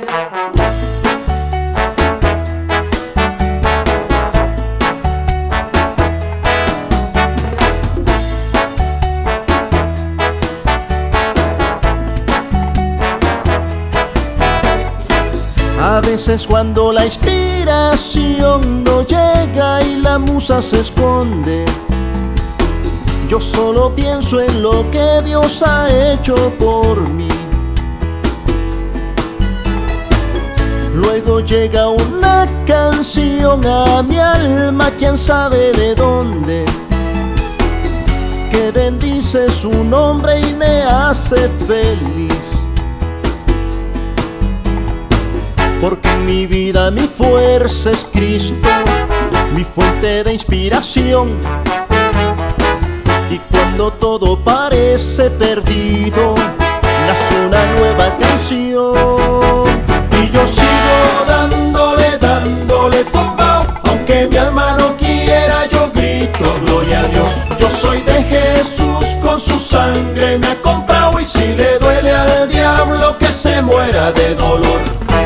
A veces cuando la inspiración no llega y la musa se esconde, yo solo pienso en lo que Dios ha hecho por mí. Luego llega una canción a mi alma, quién sabe de dónde, que bendice su nombre y me hace feliz. Porque en mi vida mi fuerza es Cristo, mi fuente de inspiración. Y cuando todo parece perdido, nace una nueva canción. Y yo sigo dándole, dándole tumbao, aunque mi alma no quiera, yo grito gloria a Dios. Yo soy de Jesús, con su sangre me ha comprado, y si le duele al diablo que se muera de dolor.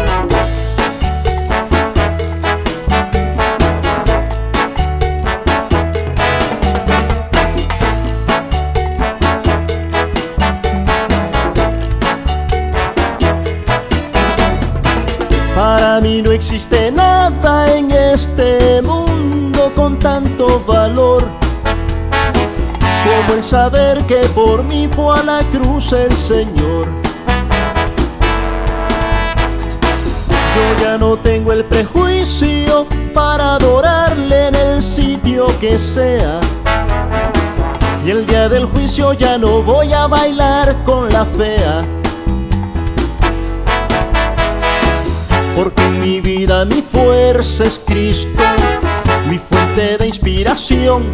Para mí no existe nada en este mundo con tanto valor como el saber que por mí fue a la cruz el Señor. Yo ya no tengo el prejuicio para adorarle en el sitio que sea, y el día del juicio ya no voy a bailar con la fea. Porque en mi vida mi fuerza es Cristo, mi fuente de inspiración.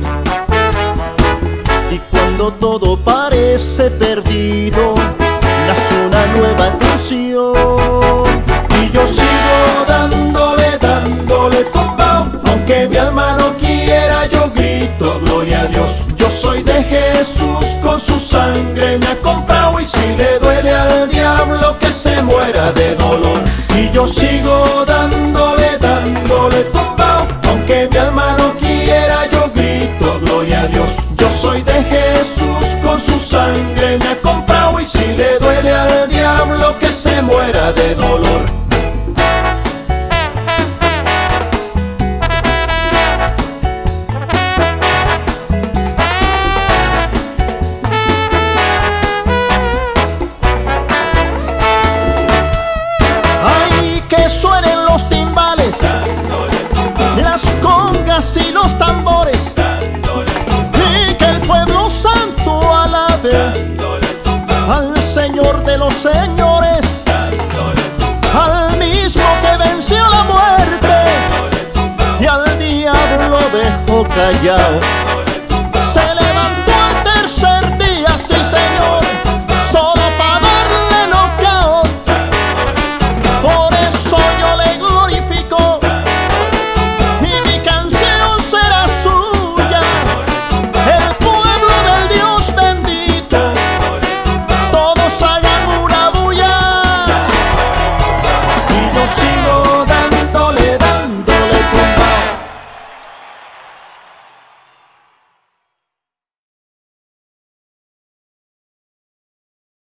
Y cuando todo parece perdido, nace una nueva canción. Y yo sigo dándole, dándole tumbao, aunque mi alma no quiera, yo grito gloria a Dios. Yo soy de Jesús, con su sangre me ha comprado, y si le duele al diablo que se muera de dolor. Y yo sigo dándole, dándole tumbao, aunque mi alma no quiera, yo grito gloria a Dios. Yo soy de Jesús, con su sangre me ha comprado, y si le duele al diablo que se muera de dolor. Y los tambores, y que el pueblo santo alabe al Señor de los señores, al mismo que venció la muerte y al diablo dejó callado.